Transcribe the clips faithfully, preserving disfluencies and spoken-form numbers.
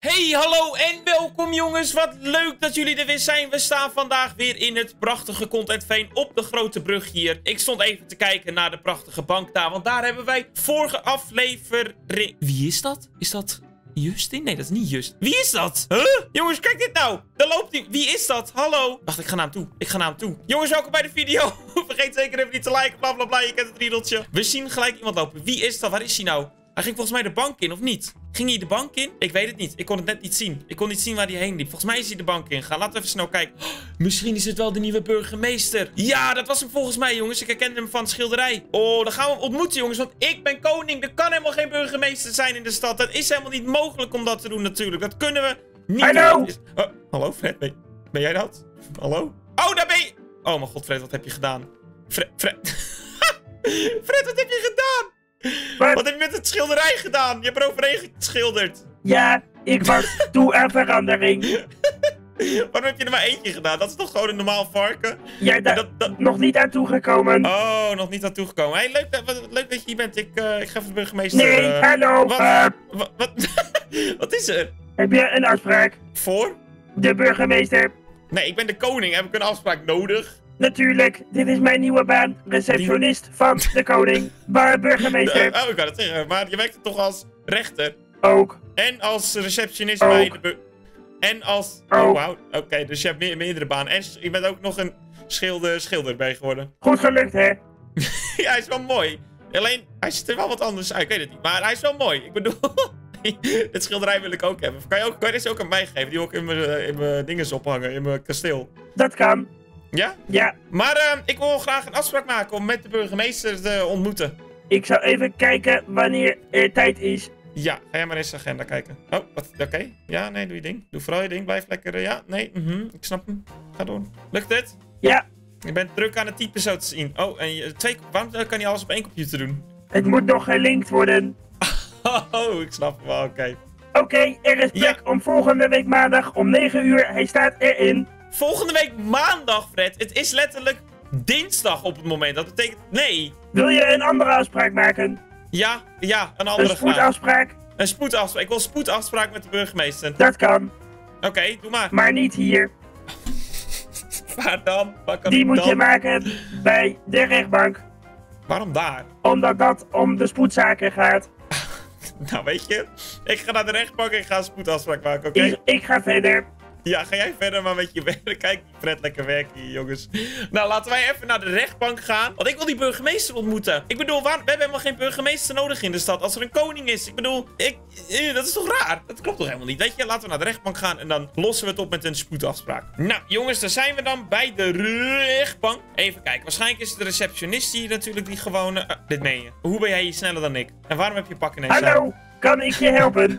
Hey, hallo en welkom jongens. Wat leuk dat jullie er weer zijn. We staan vandaag weer in het prachtige Contentveen op de grote brug hier. Ik stond even te kijken naar de prachtige bank daar, want daar hebben wij vorige aflevering... Wie is dat? Is dat Justin? Nee, dat is niet Justin. Wie is dat? Huh? Jongens, kijk dit nou. Daar loopt hij. Wie is dat? Hallo? Wacht, ik ga naar hem toe. Ik ga naar hem toe. Jongens, welkom bij de video. Vergeet zeker even niet te liken, bla bla bla. Je kent het riedeltje. We zien gelijk iemand lopen. Wie is dat? Waar is hij nou? Hij ging volgens mij de bank in, of niet? Ging hij de bank in? Ik weet het niet. Ik kon het net niet zien. Ik kon niet zien waar hij heen liep. Volgens mij is hij de bank in gegaan. Laten we even snel kijken. Oh, misschien is het wel de nieuwe burgemeester. Ja, dat was hem volgens mij, jongens. Ik herkende hem van de schilderij. Oh, dan gaan we hem ontmoeten, jongens. Want ik ben koning. Er kan helemaal geen burgemeester zijn in de stad. Dat is helemaal niet mogelijk om dat te doen, natuurlijk. Dat kunnen we niet. Hallo! doen. Oh, hallo, Fred. Ben, ben jij dat? Hallo? Oh, daar ben je. Oh, mijn god, Fred. Wat heb je gedaan? Fred. Fred, Fred wat heb je gedaan? Wat? Wat heb je met het schilderij gedaan? Je hebt er overheen geschilderd. Ja, ik was toe aan verandering. Waarom heb je er maar eentje gedaan? Dat is toch gewoon een normaal varken? Ja, daar dat, dat... nog niet aan toegekomen. Oh, nog niet aan toegekomen. Hey, leuk, wat, leuk dat je hier bent. Ik, uh, ik ga even de burgemeester... Nee, uh... hallo. Wat? Uh, wat, wat? Wat is er? heb je een afspraak? Voor? De burgemeester. Nee, ik ben de koning. Heb ik een afspraak nodig? Natuurlijk, dit is mijn nieuwe baan. Receptionist van de koning. Maar burgemeester. Uh, oh, ik kan het zeggen. Maar je werkt toch als rechter? Ook. En als receptionist Ook. bij de bur... En als... Ook. Oh, wauw. Oké, okay, dus je hebt meer, meerdere banen. En je bent ook nog een schilder, schilder bij geworden. Goed gelukt, hè? Ja, hij is wel mooi. Alleen, hij ziet er wel wat anders uit. Ik weet het niet. Maar hij is wel mooi. Ik bedoel... Dit schilderij wil ik ook hebben. Kan je, ook, kan je deze ook aan mij geven? Die ook in mijn, in mijn dinges ophangen. In mijn kasteel. Dat kan. Ja? Ja. Maar uh, ik wil graag een afspraak maken om met de burgemeester te ontmoeten. Ik zal even kijken wanneer er tijd is. Ja, ga jij maar eens de agenda kijken. Oh, wat? Oké. Okay. Ja, nee, doe je ding. Doe vooral je ding. Blijf lekker. Uh, ja, nee. Mm-hmm. Ik snap hem. Ga door. Lukt het? Ja. Je bent druk aan het typen zo te zien. Oh, en je, twee... Waarom kan je alles op één computer doen? Het moet nog gelinkt worden. Oh, ik snap hem wel. Oké. Okay. Oké, okay, er is plek ja. om volgende week maandag om negen uur. Hij staat erin. Volgende week maandag, Fred. Het is letterlijk dinsdag op het moment. Dat betekent... Nee. Wil je een andere afspraak maken? Ja, ja, een andere Een spoedafspraak? Vraag. Een spoedafspraak. Ik wil spoedafspraak met de burgemeester. Dat kan. Oké, okay, doe maar. Maar niet hier. Waar dan? Waar kan Die moet dan? je maken bij de rechtbank. Waarom daar? Omdat dat om de spoedzaken gaat. Nou, weet je, ik ga naar de rechtbank en ik ga een spoedafspraak maken, oké? Okay? Ik, ik ga verder. Ja, ga jij verder maar met je werk. Kijk, Fred, lekker werken hier, jongens. Nou, laten wij even naar de rechtbank gaan. Want ik wil die burgemeester ontmoeten. Ik bedoel, waar, we hebben helemaal geen burgemeester nodig in de stad als er een koning is. Ik bedoel, ik, eh, dat is toch raar? Dat klopt toch helemaal niet? Weet je, laten we naar de rechtbank gaan en dan lossen we het op met een spoedafspraak. Nou, jongens, daar zijn we dan bij de rechtbank. Even kijken, waarschijnlijk is het de receptionist hier natuurlijk die gewone... Uh, dit meen je. Hoe ben jij hier sneller dan ik? En waarom heb je pak ineens Hallo, aan? kan ik je helpen?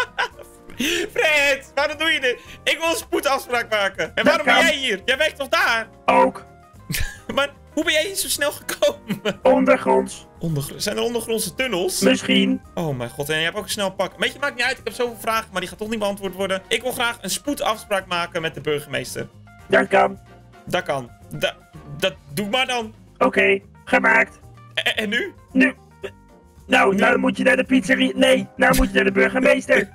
Fred, waarom doe je dit? Ik wil een spoedafspraak maken. En waarom ben jij hier? Jij werkt toch daar? Ook. Maar hoe ben jij hier zo snel gekomen? Ondergronds. Ondergr Zijn er ondergrondse tunnels? Misschien. Oh mijn god, en je hebt ook een snel pak. Weet je, maakt niet uit. Ik heb zoveel vragen, maar die gaat toch niet beantwoord worden. Ik wil graag een spoedafspraak maken met de burgemeester. Dat kan. Dat kan. Da dat doe maar dan. Oké, okay, gemaakt. En, en nu? Nu. Nou, nu? nou moet je naar de pizzeria. Nee, nou moet je naar de burgemeester.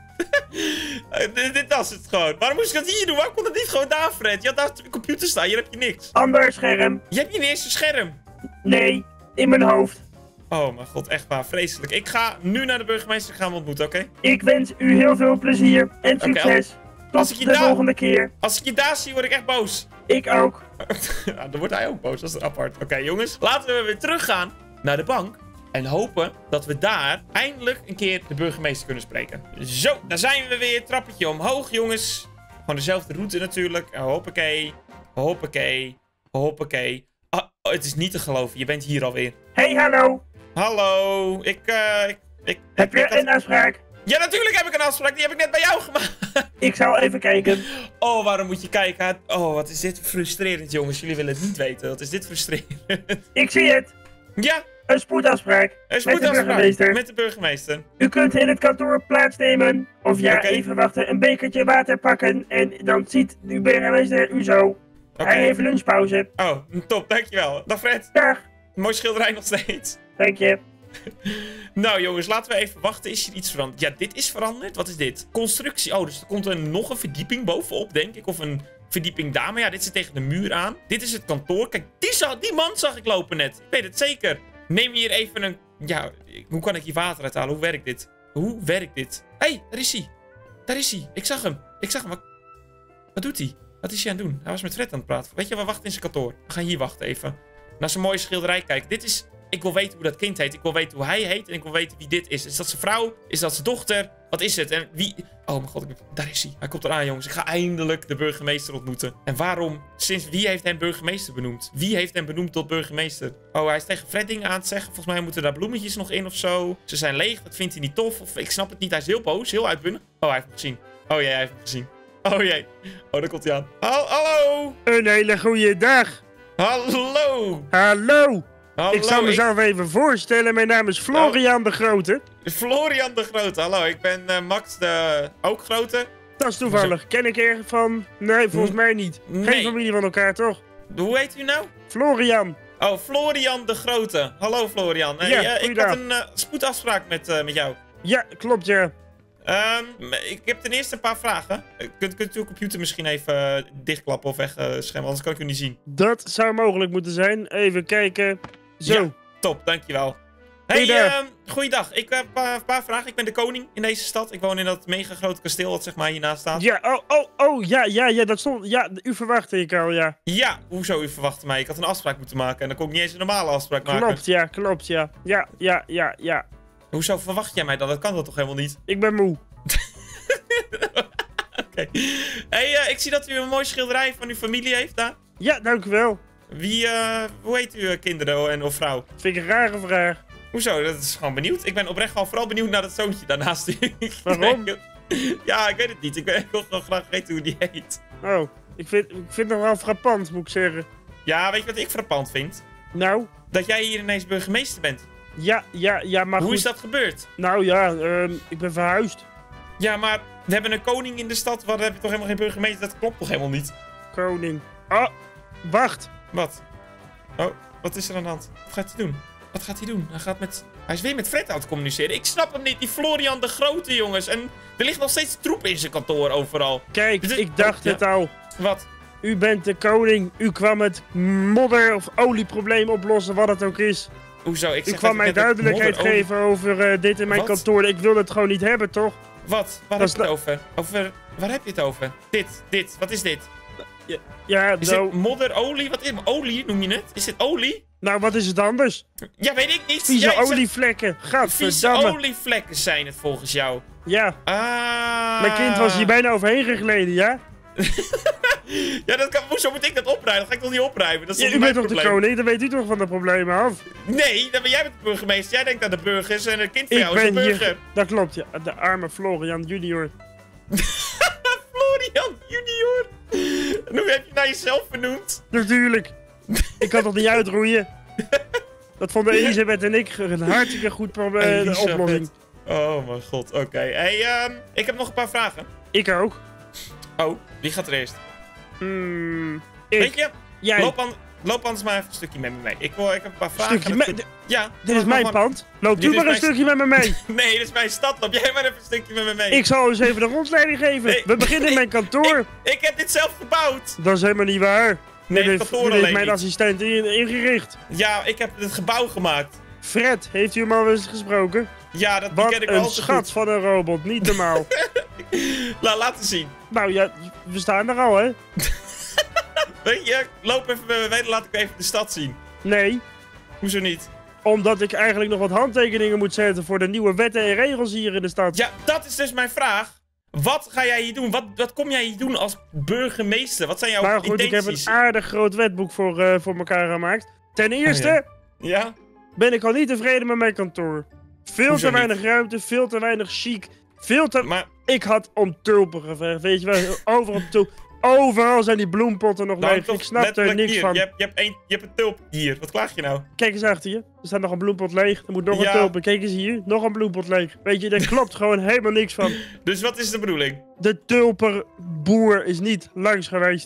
uh, dit was het gewoon. Waarom moest ik dat hier doen? Waarom kon het niet gewoon daar, Fred? Je had daar een computer staan, hier heb je niks. Ander scherm. Je hebt niet eens een scherm. Nee, in mijn hoofd. Oh mijn god, echt waar, vreselijk. Ik ga nu naar de burgemeester gaan ontmoeten, oké? Okay? Ik wens u heel veel plezier en succes. Okay, Tot als ik je de volgende keer. Als ik je daar zie, word ik echt boos. Ik ook. Ja, dan wordt hij ook boos, dat is apart. Oké, okay, jongens, laten we weer teruggaan naar de bank. En hopen dat we daar eindelijk een keer de burgemeester kunnen spreken. Zo, daar zijn we weer. Trappetje omhoog, jongens. Gewoon dezelfde route natuurlijk. Hoppakee. Hoppakee. Hoppakee. Oh, oh, het is niet te geloven. Je bent hier alweer. Hey, hallo. Hallo. Ik, uh, ik, ik... Heb je ik, een afspraak? Ja, natuurlijk heb ik een afspraak. Die heb ik net bij jou gemaakt. Ik zal even kijken. Oh, waarom moet je kijken? Oh, wat is dit frustrerend, jongens. Jullie willen het niet weten. Wat is dit frustrerend? Ik zie het. Ja. Een spoedafspraak. Een spoedafspraak. Met de burgemeester. Met de burgemeester. U kunt in het kantoor plaatsnemen. Of ja, okay. even wachten. Een bekertje water pakken. En dan ziet de burgemeester u zo. Okay. Hij heeft lunchpauze. Oh, top. Dankjewel. Dag Fred. Dag. Mooi schilderij nog steeds. Dank je. Nou jongens, laten we even wachten. Is hier iets veranderd? Ja, dit is veranderd. Wat is dit? Constructie. Oh, dus er komt er nog een verdieping bovenop, denk ik. Of een verdieping daar. Maar ja, dit zit tegen de muur aan. Dit is het kantoor. Kijk, die, zag, die man zag ik lopen net. Ik weet het zeker. Neem hier even een... Ja, hoe kan ik hier water uithalen? Hoe werkt dit? Hoe werkt dit? Hé, hey, daar is hij. Daar is hij. Ik zag hem. Ik zag hem. Wat, wat doet hij? Wat is hij aan het doen? Hij was met Fred aan het praten. Weet je, we wachten in zijn kantoor. We gaan hier wachten even. Naar zijn mooie schilderij kijken. Dit is... Ik wil weten hoe dat kind heet. Ik wil weten hoe hij heet. En ik wil weten wie dit is. Is dat zijn vrouw? Is dat zijn dochter? Wat is het? En wie... Oh mijn god, ik... daar is hij. Hij komt eraan, jongens. Ik ga eindelijk de burgemeester ontmoeten. En waarom? Sinds wie heeft hem burgemeester benoemd? Wie heeft hem benoemd tot burgemeester? Oh, hij is tegen Fred dingen aan het zeggen. Volgens mij moeten daar bloemetjes nog in of zo. Ze zijn leeg. Dat vindt hij niet tof. Of ik snap het niet. Hij is heel boos. Heel uitbundig. Oh, hij heeft me gezien. Oh jee, hij heeft me gezien. Oh jee. Oh, daar komt hij aan. Hal- Hallo. Een hele goede dag. Hallo. Hallo. Hallo. Ik zal mezelf even voorstellen. Mijn naam is Florian de Grote. Florian de Grote, hallo. Ik ben uh, Max de... ook Grote. Dat is toevallig. Ken ik ervan? Nee, volgens mij niet. Geen Nee. familie van elkaar, toch? Hoe heet u nou? Florian. Oh, Florian de Grote. Hallo Florian. Hey, Ja, uh, ik goeiedag. had een uh, spoedafspraak met, uh, met jou. Ja, klopt, ja. Um, ik heb ten eerste een paar vragen. Uh, kunt, kunt u uw computer misschien even uh, dichtklappen of wegschermen, anders kan ik u niet zien. Dat zou mogelijk moeten zijn. Even kijken. Zo. Ja. Top, dankjewel. Hey, Goeiedag. uh, goeiedag. Ik heb een paar, paar vragen. Ik ben de koning in deze stad. Ik woon in dat mega grote kasteel dat zeg maar hiernaast staat. Ja, oh, oh, oh, ja, ja, ja, dat stond... Ja, u verwachtte ik al, ja. Ja, hoezo u verwachtte mij? Ik had een afspraak moeten maken en dan kon ik niet eens een normale afspraak maken. Klopt, ja, klopt, ja. Ja, ja, ja, ja. Hoezo verwacht jij mij dan? Dat kan dat toch helemaal niet? Ik ben moe. Oké. Okay. Hey, uh, ik zie dat u een mooi schilderij van uw familie heeft daar. Ja, dank u wel. Wie, uh, hoe heet uw kinderen en of vrouw? Vind ik een rare vraag. Hoezo? Dat is gewoon benieuwd. Ik ben oprecht gewoon vooral benieuwd naar dat zoontje daarnaast u. Waarom? Ja, ik weet het niet. Ik, ben, ik wil gewoon graag weten hoe die heet. Oh, ik vind, ik vind het nog wel frappant, moet ik zeggen. Ja, weet je wat ik frappant vind? Nou, Dat jij hier ineens burgemeester bent. ja, ja, ja, maar Hoe goed. is dat gebeurd? Nou ja, ehm, ik ben verhuisd. Ja, maar we hebben een koning in de stad. Waar heb je toch helemaal geen burgemeester? Dat klopt toch helemaal niet? Koning. Oh, wacht. Wat? Oh, wat is er aan de hand? Wat gaat hij doen? Wat gaat hij doen? Hij gaat met... Hij is weer met Fred aan het communiceren. Ik snap hem niet. Die Florian de Grote, jongens. En er ligt nog steeds troep in zijn kantoor overal. Kijk, Dit is- ik dacht Ja. het al. Wat? U bent de koning. U kwam het modder- of olieprobleem oplossen, wat het ook is. Hoezo? Ik U zeg kwam net- mij net dat duidelijkheid modder- geven over eh, dit in mijn Wat? kantoor. Ik wil het gewoon niet hebben, toch? Wat? Waar Dat heb je is het over? Over... Waar heb je het over? Dit, dit. Wat is dit? Ja, Is nou, dit modderolie? Wat is het? Olie noem je het? Is dit olie? nou, wat is het anders? Ja, weet ik niet. Vieze Jij zegt- olievlekken. Vieze Gadverdamme. olievlekken zijn het volgens jou. Ja, Ah. mijn kind was hier bijna overheen gegleden, ja? Ja, dat kan... Hoezo moet ik dat opruimen? Dat ga ik toch niet opruimen? Dat is Ja, toch u niet bent mijn toch de probleem? koning? Dan weet u toch van de problemen af? Nee, dan ben jij met de burgemeester. Jij denkt aan de burgers en het kind van Ik jou is een ben burger. hier... Dat klopt, ja. De arme Florian junior. Florian junior. En hoe heb je naar jezelf vernoemd? Natuurlijk. Ik kan toch niet uitroeien? Dat vonden Elisabeth en ik een hartstikke goed probleem, de Elisabeth. oplossing. Oh mijn god, oké. Hey, ehm, ik heb nog een paar vragen. Ik ook. Oh, wie gaat er eerst? Hmm, Weet ik. je, Jij. loop, an loop anders maar even een stukje met me mee. Ik, wil, ik heb een paar vragen. Stukje en me- dat- d- Ja. Dit is loop mijn maar- pand. Loop Dit u is maar een mijn- stukje met me mee. Nee, dit is mijn stad. Loop jij maar even een stukje met me mee. Ik zal eens even de rondleiding geven. Nee. We beginnen in mijn kantoor. Ik heb dit zelf gebouwd. Dat is helemaal niet waar. Nee, dit het heeft, kantoor dit heeft alleen mijn niet. assistent in- ingericht. Ja, ik heb het gebouw gemaakt. Fred, heeft u hem al eens gesproken? Ja, dat die Wat ken ik wel een te schat goed. van een robot. Niet normaal. Laat laten zien. Nou ja, we staan er al, hè? Weet je, loop even met me mee, dan laat ik even de stad zien. Nee, Hoezo niet? omdat ik eigenlijk nog wat handtekeningen moet zetten voor de nieuwe wetten en regels hier in de stad. Ja, dat is dus mijn vraag. Wat ga jij hier doen? Wat, wat kom jij hier doen als burgemeester? Wat zijn jouw Maar goed, ik heb intenties? een aardig groot wetboek voor, eh, voor elkaar gemaakt. Ten eerste Oh, Ja? ben ik al niet tevreden met mijn kantoor. Veel Hoezo te weinig ruimte, veel te weinig chic. Veel te... Maar Ik had om tulpen gevraagd, weet je wel. Overal tulpen. Overal zijn die bloempotten nog nou, leeg. toch Ik snap er letterlijk niks hier. van. Je hebt, je, hebt een, je hebt een tulp hier. Wat klaag je nou? Kijk eens achter je. Er staat nog een bloempot leeg. Er moet nog Ja. een tulpen. Kijk eens hier. Nog een bloempot leeg. Weet je, daar klopt gewoon helemaal niks van. Dus wat is de bedoeling? De tulpenboer is niet langs geweest.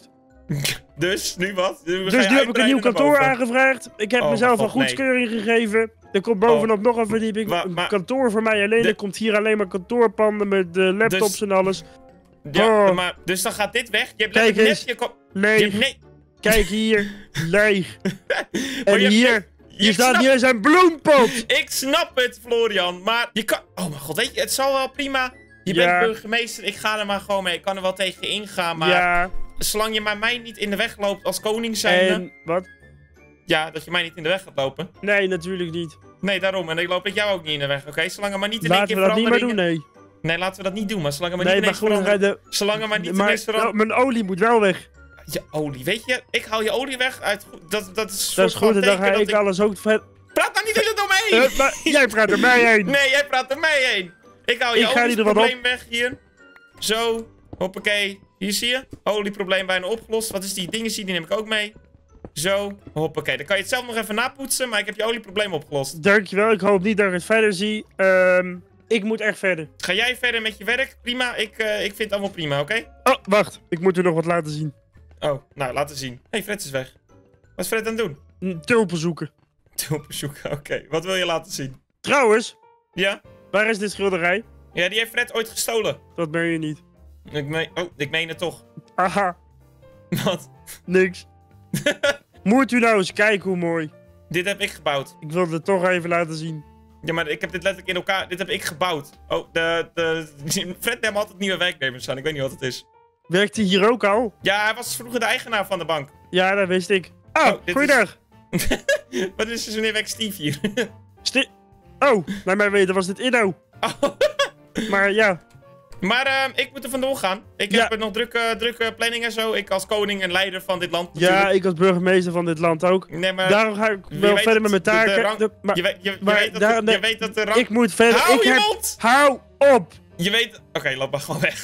Dus, nu wat? Nu Dus nu heb ik een nieuw kantoor aangevraagd. Ik heb oh, mezelf God, een goedkeuring nee. gegeven. Er komt bovenop oh. nog een verdieping. Maar, maar, een kantoor voor mij alleen. De... Er komt hier alleen maar kantoorpanden met de laptops dus, en alles. Ja, oh. maar, dus dan gaat dit weg. Je hebt Kijk net je leeg. Je hebt, nee. Kijk hier. Leeg. En je hier... Hebt, hier staat snap... hier zijn bloempot. Ik snap het, Florian. Maar je kan... Oh mijn god, weet je, het zal wel prima... Je ja. bent burgemeester, ik ga er maar gewoon mee. Ik kan er wel tegen ingaan, maar... Ja. Zolang je maar mij niet in de weg loopt als koning zijnde... En wat? Ja, dat je mij niet in de weg gaat lopen. Nee, natuurlijk niet. Nee, daarom. En ik loop ik jou ook niet in de weg, oké? Okay? Zolang er maar niet in laten één keer veranderingen... Laten we dat niet meer doen, nee. Nee, laten we dat niet doen, maar zolang er maar nee, niet ineens veranderen... De... Zolang er maar niet maar, ineens veranderen... Nou, mijn olie moet wel weg. Je olie, weet je? Ik haal je olie weg uit... Dat, dat is, dat is goed, en dan ga ik, ik alles ook... Vet... Praat nou niet tegen door mij heen! Uh, maar, jij praat er mij heen! Nee, jij praat er mij heen! Ik haal je ik olieprobleem weg hier. Zo, hoppakee. Hier zie je, olieprobleem bijna opgelost. Wat is die dingen zie, die neem ik ook mee. Zo, hoppakee. Dan kan je het zelf nog even napoetsen, maar ik heb je olieprobleem opgelost. Dankjewel, ik hoop niet dat ik het verder zie. Um, ik moet echt verder. Ga jij verder met je werk? Prima, ik, uh, ik vind het allemaal prima, oké? Okay? Oh, wacht. Ik moet u nog wat laten zien. Oh, nou, laten zien. Hé, hey, Fred is weg. Wat is Fred aan het doen? Tulpen zoeken. Tulpen zoeken, oké. Okay. Wat wil je laten zien? Trouwens. Ja? Waar is dit schilderij? Ja, die heeft Fred ooit gestolen. Dat ben je niet. Ik meen... Oh, ik meen het toch. Aha. Wat? Niks. Moet u nou eens kijken hoe mooi. Dit heb ik gebouwd. Ik wilde het toch even laten zien. Ja, maar ik heb dit letterlijk in elkaar... Dit heb ik gebouwd. Oh, de... de Fred neemt altijd nieuwe werknemers aan. Ik weet niet wat het is. Werkt hij hier ook al? Ja, hij was vroeger de eigenaar van de bank. Ja, dat wist ik. Oh, oh goeiedag. Is... wat is dus wanneer werkt Steve hier? Sti oh, naar mijn weten was dit Inno. Oh. Maar ja. Maar uh, ik moet er vandoor gaan. Ik ja. heb nog drukke, drukke planning en zo. Ik als koning en leider van dit land natuurlijk. Ja, ik als burgemeester van dit land ook. Nee, maar... Daarom ga ik wel verder met mijn taken. De, de rang... de, maar, je, weet, je, maar je, weet dat daar, de, nee, je weet dat de rang... Ik moet verder... Hou ik je heb... mond! Hou op! Je weet... Oké, okay, laat maar gewoon weg.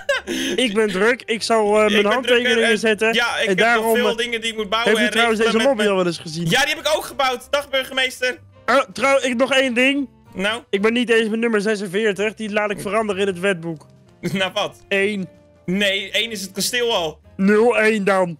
Ik ben druk. Ik zal uh, mijn handtekeningen en, zetten. Ja, ik en heb daarom, nog veel dingen die ik moet bouwen. Heb je trouwens deze lobby al wel eens gezien? Ja, die heb ik ook gebouwd. Dag, burgemeester. Oh, trouw, ik nog één ding. Nou? Ik ben niet eens met nummer zesenveertig. Die laat ik veranderen in het wetboek. Nou, wat? één. Nee, één is het kasteel al. nul één dan.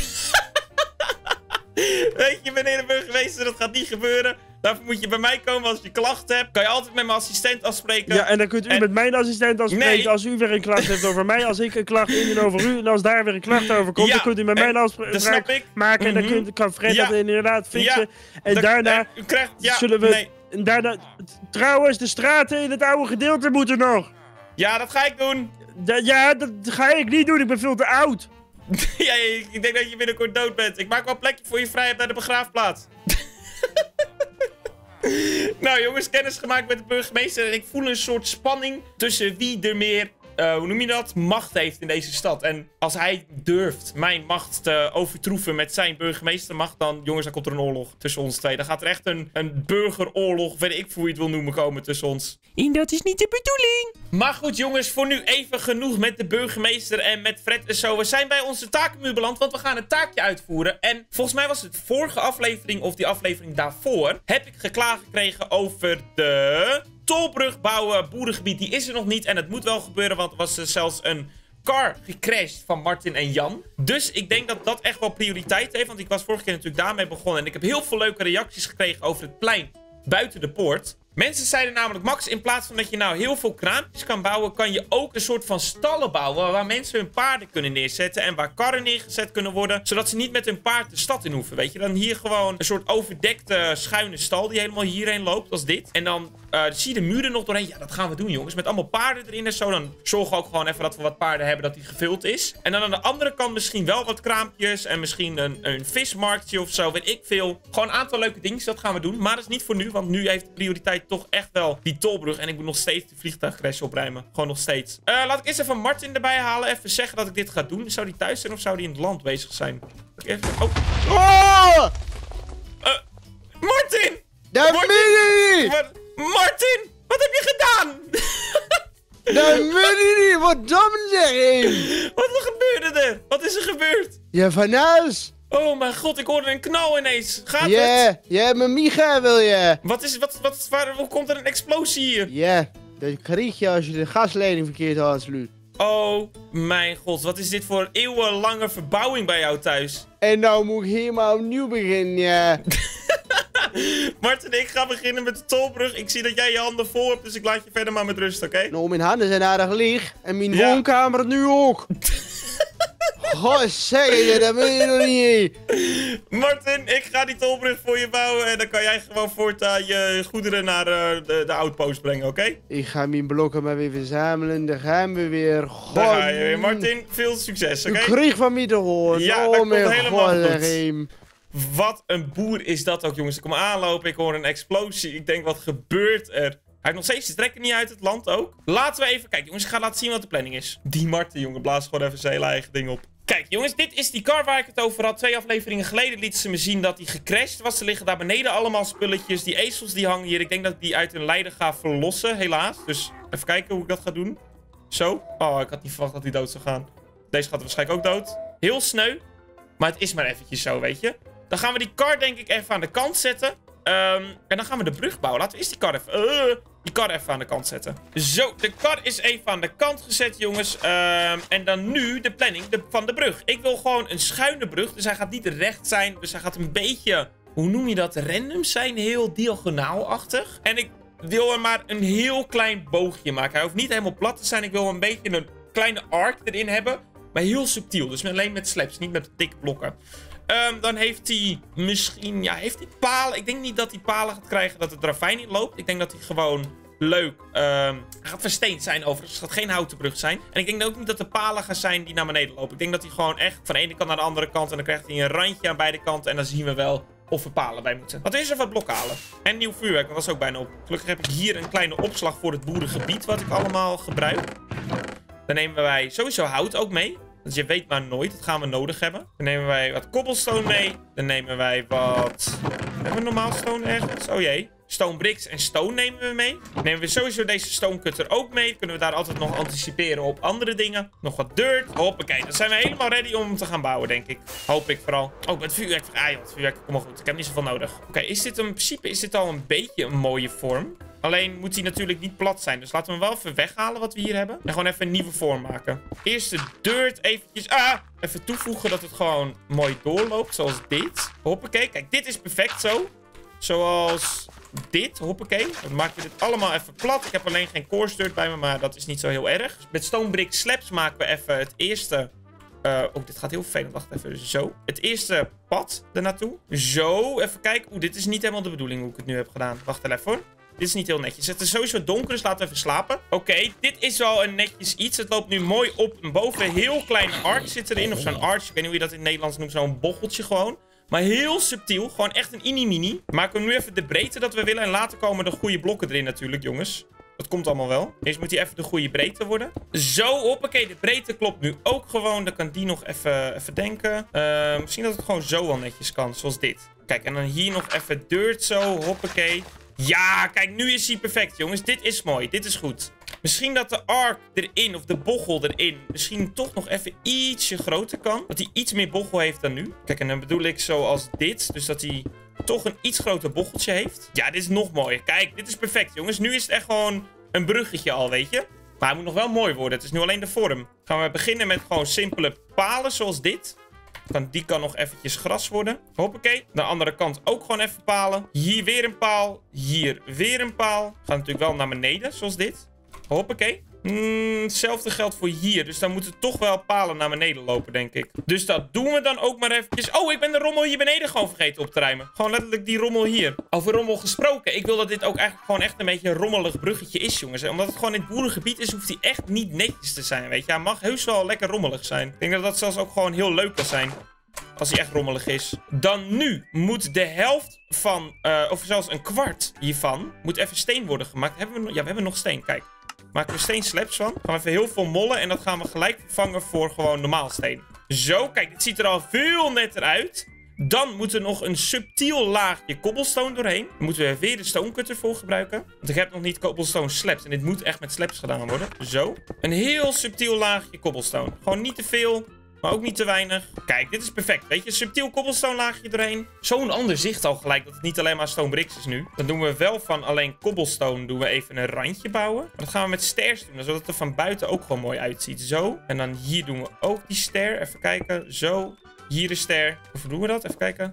Weet je, meneer de burgemeester, dat gaat niet gebeuren. Daarvoor moet je bij mij komen als je klachten hebt. Kan je altijd met mijn assistent afspreken. Ja, en dan kunt u en... met mijn assistent afspreken nee. als u weer een klacht heeft over mij. Als ik een klacht indien over u. En als daar weer een klacht over komt, ja, dan kunt u met mijn afspraak maken. En dan kunt, kan Fred ja. dat inderdaad fixen. Ja. En da daarna uh, u krijgt, ja, zullen we... Nee. En daarna... Trouwens, de straten in het oude gedeelte moeten nog. Ja, dat ga ik doen. Da ja, dat ga ik niet doen. Ik ben veel te oud. Ja, ik denk dat je binnenkort dood bent. Ik maak wel een plekje voor je vrij hebt naar de begraafplaats. Nou jongens, kennis gemaakt met de burgemeester. En ik voel een soort spanning tussen wie er meer, uh, hoe noem je dat, macht heeft in deze stad. En als hij durft mijn macht te overtroeven met zijn burgemeestermacht, dan, jongens, dan komt er een oorlog tussen ons twee. Dan gaat er echt een, een burgeroorlog, weet ik hoe je het wil noemen, komen tussen ons. En dat is niet de bedoeling. Maar goed jongens, voor nu even genoeg met de burgemeester en met Fred en zo. We zijn bij onze takenmuur beland, want we gaan een taakje uitvoeren. En volgens mij was het vorige aflevering, of die aflevering daarvoor, heb ik geklaagd gekregen over de tolbrug bouwen, boerengebied. Die is er nog niet en het moet wel gebeuren, want er was er zelfs een car gecrashed van Martin en Jan. Dus ik denk dat dat echt wel prioriteit heeft, want ik was vorige keer natuurlijk daarmee begonnen. En ik heb heel veel leuke reacties gekregen over het plein buiten de poort. Mensen zeiden namelijk, Max, in plaats van dat je nou heel veel kraampjes kan bouwen, kan je ook een soort van stallen bouwen waar mensen hun paarden kunnen neerzetten en waar karren neergezet kunnen worden, zodat ze niet met hun paard de stad in hoeven, weet je. Dan hier gewoon een soort overdekte schuine stal die helemaal hierheen loopt, als dit. En dan uh, zie je de muren nog doorheen. Ja, dat gaan we doen, jongens. Met allemaal paarden erin en zo. Dan zorgen we ook gewoon even dat we wat paarden hebben, dat die gevuld is. En dan aan de andere kant misschien wel wat kraampjes en misschien een, een vismarktje of zo, weet ik veel. Gewoon een aantal leuke dingen, dat gaan we doen. Maar dat is niet voor nu, want nu heeft de prioriteit toch echt wel die tolbrug. En ik moet nog steeds de vliegtuigcrash opruimen. Gewoon nog steeds. Uh, laat ik eerst even Martin erbij halen. Even zeggen dat ik dit ga doen. Zou die thuis zijn of zou die in het land bezig zijn? Even... Oh. Oh! Uh, Martin! Dat weet ik niet! Wat? Martin! Wat heb je gedaan? Dat weet ik niet! Wat dom zeg ik! Wat gebeurde er? Wat is er gebeurd? Ja, van alles! Oh mijn god, ik hoorde een knal ineens. Gaat yeah, het? Ja, yeah, mijn Micha wil je. Wat is, wat, wat, waar, hoe komt er een explosie hier? Ja, yeah, dat krijg je als je de gasleiding verkeerd aansluit. Oh mijn god, wat is dit voor eeuwenlange verbouwing bij jou thuis? En nou moet ik helemaal opnieuw beginnen, ja. Martin, ik ga beginnen met de tolbrug. Ik zie dat jij je handen vol hebt, dus ik laat je verder maar met rust, oké? Okay? Nou, mijn handen zijn aardig leeg. En mijn ja. woonkamer nu ook. Goh, zeg je, dat wil je nog niet. Martin, ik ga die tolbrug voor je bouwen. En dan kan jij gewoon voortaan je goederen naar uh, de, de outpost brengen, oké? Okay? Ik ga mijn blokken maar weer verzamelen. Daar gaan we weer. God. Daar ga je weer. Martin, veel succes, oké? Okay? Je kreeg van mij te horen. Ja, oh, dat komt helemaal God, goed. Wat een boer is dat ook, jongens. Ik kom aanlopen, ik hoor een explosie. Ik denk, wat gebeurt er? Hij heeft nog steeds de trekker niet uit het land ook. Laten we even kijken, jongens. Ik ga laten zien wat de planning is. Die Marten, jongen, blaast gewoon even zijn hele eigen ding op. Kijk, jongens, dit is die car waar ik het over had. Twee afleveringen geleden lieten ze me zien dat die gecrashed was. Er liggen daar beneden allemaal spulletjes. Die ezels die hangen hier. Ik denk dat ik die uit hun lijden ga verlossen, helaas. Dus even kijken hoe ik dat ga doen. Zo. Oh, ik had niet verwacht dat hij dood zou gaan. Deze gaat er waarschijnlijk ook dood. Heel sneu. Maar het is maar eventjes zo, weet je. Dan gaan we die kar denk ik even aan de kant zetten. Um, en dan gaan we de brug bouwen. Laten we eerst die kar even... Uh, die kar even aan de kant zetten. Zo, de kar is even aan de kant gezet, jongens. Um, en dan nu de planning de, van de brug. Ik wil gewoon een schuine brug. Dus hij gaat niet recht zijn. Dus hij gaat een beetje... Hoe noem je dat? Random zijn. Heel diagonaalachtig. En ik wil er maar een heel klein boogje maken. Hij hoeft niet helemaal plat te zijn. Ik wil een beetje een kleine arc erin hebben. Maar heel subtiel. Dus alleen met slabs. Niet met dikke blokken. Um, dan heeft hij misschien... Ja, heeft hij palen? Ik denk niet dat hij palen gaat krijgen dat het ravijn in loopt. Ik denk dat hij gewoon leuk... Um, hij gaat versteend zijn overigens. Het gaat geen houten brug zijn. En ik denk ook niet dat er palen gaan zijn die naar beneden lopen. Ik denk dat hij gewoon echt van de ene kant naar de andere kant... En dan krijgt hij een randje aan beide kanten. En dan zien we wel of er palen bij moeten. Laten we eerst even wat blokken halen. En nieuw vuurwerk, dat was ook bijna op. Gelukkig heb ik hier een kleine opslag voor het boerengebied... Wat ik allemaal gebruik. Dan nemen wij sowieso hout ook mee. Dus je weet maar nooit, dat gaan we nodig hebben. Dan nemen wij wat cobblestone mee. Dan nemen wij wat... Hebben we normaal stone ergens? Oh jee. Stone bricks en stone nemen we mee. Dan nemen we sowieso deze stone cutter ook mee. Kunnen we daar altijd nog anticiperen op andere dingen. Nog wat dirt. Hoppakee. Dan zijn we helemaal ready om te gaan bouwen, denk ik. Hoop ik vooral. Oh, met vuurwerk. Ah joh, het vuurwerk. Kom maar goed. Ik heb niet zoveel nodig. Oké, okay, is dit in principe is dit al een beetje een mooie vorm. Alleen moet hij natuurlijk niet plat zijn. Dus laten we hem wel even weghalen wat we hier hebben. En gewoon even een nieuwe vorm maken. Eerst de dirt eventjes... Ah! Even toevoegen dat het gewoon mooi doorloopt. Zoals dit. Hoppakee. Kijk, dit is perfect zo. Zoals dit. Hoppakee. Dan maken we dit allemaal even plat. Ik heb alleen geen coarse dirt bij me, maar dat is niet zo heel erg. Met stone brick slabs maken we even het eerste... Uh, oh, dit gaat heel vervelend. Wacht even. Zo. Het eerste pad ernaartoe. Zo. Even kijken. Oeh, dit is niet helemaal de bedoeling hoe ik het nu heb gedaan. Wacht even hoor. Dit is niet heel netjes. Het is sowieso donker, dus laten we even slapen. Oké, okay, dit is wel een netjes iets. Het loopt nu mooi op. En boven een heel klein arch zit erin. Of zo'n arch. Ik weet niet hoe je dat in het Nederlands noemt. Zo'n bocheltje gewoon. Maar heel subtiel. Gewoon echt een mini-mini. Maken we nu even de breedte dat we willen. En later komen de goede blokken erin natuurlijk, jongens. Dat komt allemaal wel. Eerst moet hij even de goede breedte worden. Zo, hoppakee. De breedte klopt nu ook gewoon. Dan kan die nog even, even denken. Uh, misschien dat het gewoon zo wel netjes kan. Zoals dit. Kijk, en dan hier nog even dirt zo. Hoppakee. Ja, kijk, nu is hij perfect, jongens. Dit is mooi. Dit is goed. Misschien dat de arc erin, of de bochel erin, misschien toch nog even ietsje groter kan. Dat hij iets meer bochel heeft dan nu. Kijk, en dan bedoel ik zoals dit. Dus dat hij toch een iets groter bocheltje heeft. Ja, dit is nog mooier. Kijk, dit is perfect, jongens. Nu is het echt gewoon een bruggetje al, weet je. Maar hij moet nog wel mooi worden. Het is nu alleen de vorm. Gaan we beginnen met gewoon simpele palen, zoals dit. Dan die kan nog eventjes gras worden. Hoppakee. De andere kant ook gewoon even palen. Hier weer een paal. Hier weer een paal. Gaat natuurlijk wel naar beneden, zoals dit. Hoppakee. Mm, hetzelfde geldt voor hier. Dus dan moeten toch wel palen naar beneden lopen, denk ik. Dus dat doen we dan ook maar eventjes. Oh, ik ben de rommel hier beneden gewoon vergeten op te ruimen. Gewoon letterlijk die rommel hier. Over rommel gesproken. Ik wil dat dit ook eigenlijk gewoon echt een beetje een rommelig bruggetje is, jongens. En omdat het gewoon in het boerengebied is, hoeft hij echt niet netjes te zijn, weet je. Hij mag heus wel lekker rommelig zijn. Ik denk dat dat zelfs ook gewoon heel leuk kan zijn. Als hij echt rommelig is. Dan nu moet de helft van, uh, of zelfs een kwart hiervan, moet even steen worden gemaakt. Hebben we nog? Ja, we hebben nog steen. Kijk. Maken we steen slabs van. Gaan we even heel veel mollen. En dat gaan we gelijk vervangen voor gewoon normaal steen. Zo, kijk. Dit ziet er al veel netter uit. Dan moet er nog een subtiel laagje cobblestone doorheen. Dan moeten we weer de stone cutter voor gebruiken. Want ik heb nog niet cobblestone slabs. En dit moet echt met slabs gedaan worden. Zo. Een heel subtiel laagje cobblestone. Gewoon niet te veel. maar ook niet te weinig. Kijk, dit is perfect. Weet je, subtiel cobblestone laagje doorheen. Zo'n ander zicht al gelijk, dat het niet alleen maar stone bricks is nu. Dan doen we wel van alleen cobblestone, doen we even een randje bouwen. Maar dat gaan we met stairs doen, zodat het er van buiten ook gewoon mooi uitziet. Zo. En dan hier doen we ook die stair. Even kijken. Zo. Hier de stair. Hoe doen we dat? Even kijken.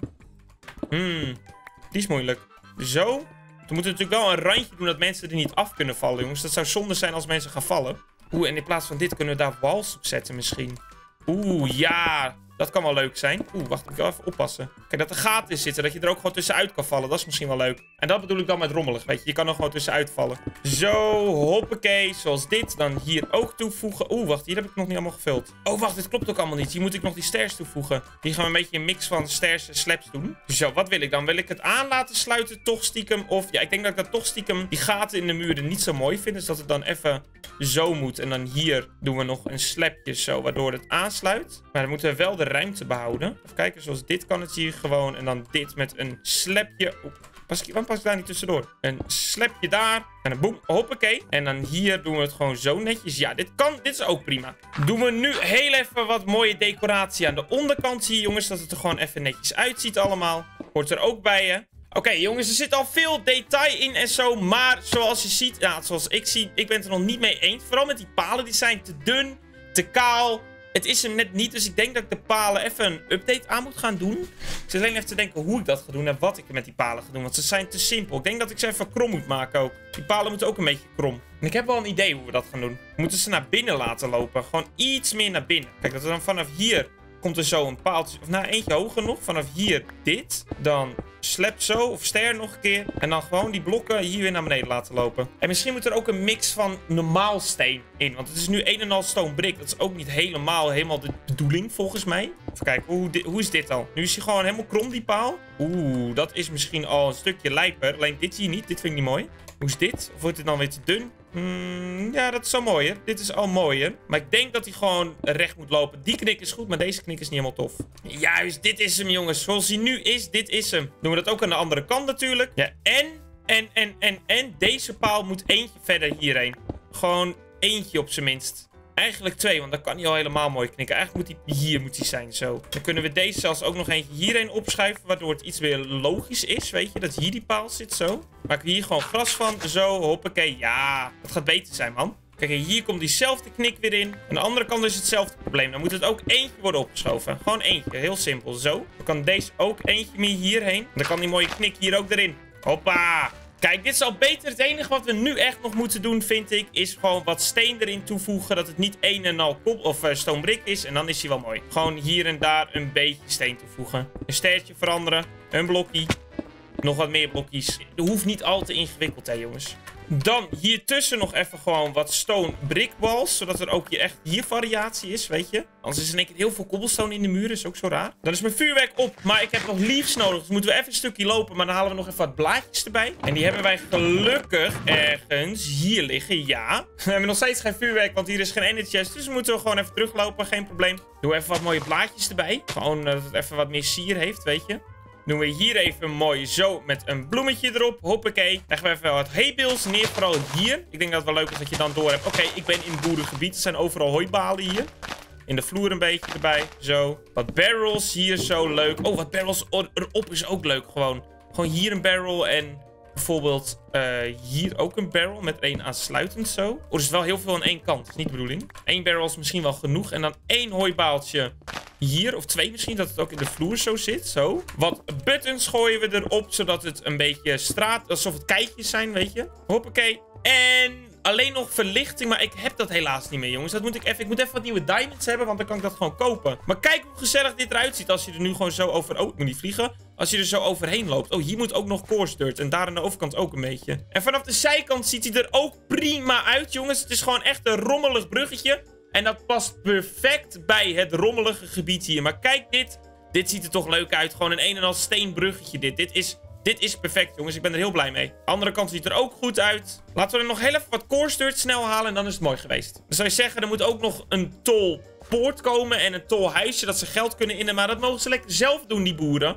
Hmm. Die is moeilijk. Zo. We moeten natuurlijk wel een randje doen dat mensen er niet af kunnen vallen, jongens. Dat zou zonde zijn als mensen gaan vallen. Oeh, en in plaats van dit kunnen we daar walls op zetten misschien. Oeh, ja. Dat kan wel leuk zijn. Oeh, wacht, ik moet wel even oppassen. Kijk, dat er gaten in zitten, dat je er ook gewoon tussenuit kan vallen. Dat is misschien wel leuk. En dat bedoel ik dan met rommelig, weet je. Je kan er gewoon tussenuit vallen. Zo, hoppakee, zoals dit. Dan hier ook toevoegen. Oeh, wacht, hier heb ik nog niet allemaal gevuld. Oh, wacht, dit klopt ook allemaal niet. Hier moet ik nog die stairs toevoegen. Hier gaan we een beetje een mix van stairs en slabs doen. Zo, wat wil ik dan? Wil ik het aan laten sluiten, toch stiekem? Of, ja, ik denk dat ik dat toch stiekem die gaten in de muren niet zo mooi vind. Dus dat het dan even zo moet. En dan hier doen we nog een slabje zo, waardoor het aansluit. Maar dan moeten we wel de ruimte behouden. Even kijken, zoals dit kan het hier gewoon. En dan dit met een slabje. Oeh, pas ik, waarom pas ik daar niet tussendoor? Een slabje daar. En dan boem, hoppakee. En dan hier doen we het gewoon zo netjes. Ja, dit kan, dit is ook prima. Doen we nu heel even wat mooie decoratie aan de onderkant hier, jongens. Dat het er gewoon even netjes uitziet allemaal. Hoort er ook bij je. Oké, okay, jongens, er zit al veel detail in en zo. Maar zoals je ziet, ja, zoals ik zie, ik ben het er nog niet mee eens. Vooral met die palen, die zijn te dun, te kaal. Het is hem net niet, dus ik denk dat ik de palen even een update aan moet gaan doen. Ik zit alleen even te denken hoe ik dat ga doen en wat ik met die palen ga doen. Want ze zijn te simpel. Ik denk dat ik ze even krom moet maken ook. Die palen moeten ook een beetje krom. En ik heb wel een idee hoe we dat gaan doen. We moeten ze naar binnen laten lopen. Gewoon iets meer naar binnen. Kijk, dat er dan vanaf hier komt er zo een paaltje. Of nou, eentje hoger nog. Vanaf hier dit. Dan slab zo. Of ster nog een keer. En dan gewoon die blokken hier weer naar beneden laten lopen. En misschien moet er ook een mix van normaal steen in. Want het is nu een en al stone brick. Dat is ook niet helemaal, helemaal de bedoeling volgens mij. Even kijken. Hoe, hoe is dit al? Nu is hij gewoon helemaal krom die paal. Oeh, dat is misschien al een stukje lijper. Alleen dit zie je niet. Dit vind ik niet mooi. Hoe is dit? Of wordt dit dan weer te dun? Hmm, ja, dat is al mooier. Dit is al mooier. Maar ik denk dat hij gewoon recht moet lopen. Die knik is goed, maar deze knik is niet helemaal tof. Juist, dit is hem, jongens. Zoals hij nu is, dit is hem. Doen we dat ook aan de andere kant natuurlijk. Ja, en, en, en, en, en. Deze paal moet eentje verder hierheen. Gewoon eentje op zijn minst. Eigenlijk twee, want dan kan hij al helemaal mooi knikken. Eigenlijk moet hij hier moet hij zijn, zo. Dan kunnen we deze zelfs ook nog eentje hierheen opschuiven, waardoor het iets weer logisch is, weet je. Dat hier die paal zit, zo. Maken we hier gewoon gras van, zo, hoppakee. Ja, dat gaat beter zijn, man. Kijk, hier komt diezelfde knik weer in. Aan de andere kant is hetzelfde probleem. Dan moet het ook eentje worden opgeschoven. Gewoon eentje, heel simpel, zo. Dan kan deze ook eentje meer hierheen. Dan kan die mooie knik hier ook erin. Hoppa! Kijk, dit is al beter. Het enige wat we nu echt nog moeten doen, vind ik, is gewoon wat steen erin toevoegen. Dat het niet een en al kop of uh, stone brick is. En dan is hij wel mooi. Gewoon hier en daar een beetje steen toevoegen. Een sterretje veranderen. Een blokje. Nog wat meer blokjes. Het hoeft niet al te ingewikkeld, hè, jongens. Dan hier tussen nog even gewoon wat stone brick walls. Zodat er ook hier echt hier variatie is, weet je. Anders is er in één keer heel veel cobblestone in de muren. Is ook zo raar. Dan is mijn vuurwerk op. Maar ik heb nog leaves nodig. Dus moeten we even een stukje lopen. Maar dan halen we nog even wat blaadjes erbij. En die hebben wij gelukkig ergens hier liggen. Ja. We hebben nog steeds geen vuurwerk. Want hier is geen energy chest. Dus moeten we gewoon even teruglopen. Geen probleem. Doe even wat mooie blaadjes erbij. Gewoon dat het even wat meer sier heeft, weet je. Doen we hier even mooi zo met een bloemetje erop. Hoppakee. Leggen we even wat heybils neer. Vooral hier. Ik denk dat het wel leuk is dat je dan door hebt. Oké, okay, ik ben in het boerengebied. Er zijn overal hooibalen hier. In de vloer een beetje erbij. Zo. Wat barrels hier zo leuk. Oh, wat barrels erop is ook leuk gewoon. Gewoon hier een barrel en bijvoorbeeld uh, hier ook een barrel met één aansluitend zo. Oh, er is wel heel veel aan één kant. Dat is niet de bedoeling. Eén barrel is misschien wel genoeg. En dan één hooibaaltje hier. Of twee misschien, dat het ook in de vloer zo zit. Zo. Wat buttons gooien we erop, zodat het een beetje straat... Alsof het keitjes zijn, weet je. Hoppakee. En alleen nog verlichting, maar ik heb dat helaas niet meer, jongens. Dat moet ik even... Ik moet even wat nieuwe diamonds hebben, want dan kan ik dat gewoon kopen. Maar kijk hoe gezellig dit eruit ziet als je er nu gewoon zo over... Oh, ik moet niet vliegen. Als je er zo overheen loopt. Oh, hier moet ook nog coarse dirt. En daar aan de overkant ook een beetje. En vanaf de zijkant ziet hij er ook prima uit, jongens. Het is gewoon echt een rommelig bruggetje. En dat past perfect bij het rommelige gebied hier. Maar kijk dit. Dit ziet er toch leuk uit. Gewoon een een en al steenbruggetje dit. Dit is... Dit is perfect, jongens. Ik ben er heel blij mee. De andere kant ziet er ook goed uit. Laten we er nog heel even wat coarse dirt snel halen. En dan is het mooi geweest. Dan zou je zeggen, er moet ook nog een tolpoort komen. En een tolhuisje, dat ze geld kunnen innen. Maar dat mogen ze lekker zelf doen, die boeren.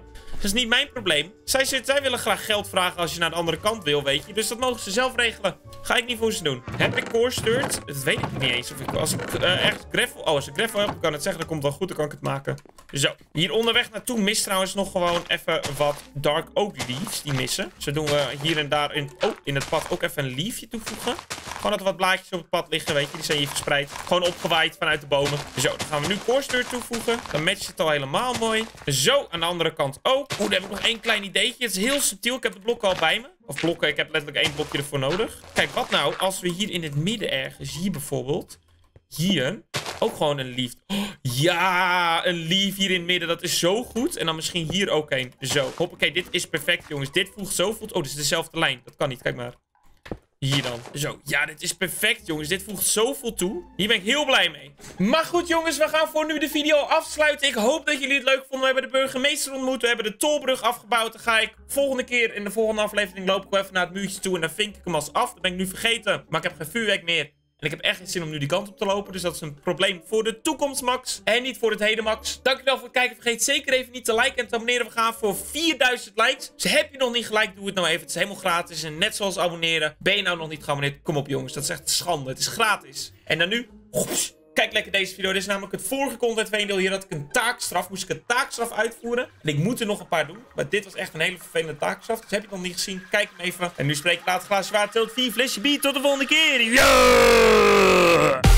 Dat is niet mijn probleem. Zij, zit, zij willen graag geld vragen als je naar de andere kant wil, weet je. Dus dat mogen ze zelf regelen. Ga ik niet voor ze doen. Heb ik core dirt? Dat weet ik niet eens. Of ik, als ik uh, echt gravel... Oh, als ik gravel heb, kan het zeggen. Dan komt het wel goed. Dan kan ik het maken. Zo. Hier onderweg naartoe mist trouwens nog gewoon even wat dark oak leaves. Die missen. Zo doen we hier en daar in, oh, in het pad ook even een leafje toevoegen. Gewoon dat er wat blaadjes op het pad liggen, weet je. Die zijn hier verspreid. Gewoon opgewaaid vanuit de bomen. Zo, dan gaan we nu core dirt toevoegen. Dan matcht het al helemaal mooi. Zo, aan de andere kant ook. Oeh, daar heb ik nog één klein ideetje. Het is heel subtiel. Ik heb de blokken al bij me. Of blokken, ik heb letterlijk één blokje ervoor nodig. Kijk, wat nou als we hier in het midden ergens, hier bijvoorbeeld, hier, ook gewoon een leaf. Oh, ja, een leaf hier in het midden, dat is zo goed. En dan misschien hier ook een. Zo, hoppakee, dit is perfect, jongens. Dit voegt zoveel... Oh, dit is dezelfde lijn. Dat kan niet, kijk maar. Hier dan. Zo. Ja, dit is perfect, jongens. Dit voegt zoveel toe. Hier ben ik heel blij mee. Maar goed, jongens. We gaan voor nu de video afsluiten. Ik hoop dat jullie het leuk vonden. We hebben de burgemeester ontmoet. We hebben de tolbrug afgebouwd. Dan ga ik volgende keer in de volgende aflevering loop ik wel even naar het muurtje toe. En dan vink ik hem als af. Dat ben ik nu vergeten. Maar ik heb geen vuurwerk meer. En ik heb echt geen zin om nu die kant op te lopen. Dus dat is een probleem voor de toekomst, Max. En niet voor het heden, Max. Dankjewel voor het kijken. Vergeet zeker even niet te liken en te abonneren. We gaan voor vierduizend likes. Dus heb je nog niet geliked, doe het nou even. Het is helemaal gratis. En net zoals abonneren. Ben je nou nog niet geabonneerd? Kom op, jongens. Dat is echt schande. Het is gratis. En dan nu... Kijk lekker deze video. Dit is namelijk het vorige Content twee deel. Hier had ik een taakstraf. Moest ik een taakstraf uitvoeren. En ik moet er nog een paar doen. Maar dit was echt een hele vervelende taakstraf. Dus heb je het nog niet gezien? Kijk hem even. En nu spreek ik later glaasje water. Tilt vier flesje bier. Tot de volgende keer. Yo!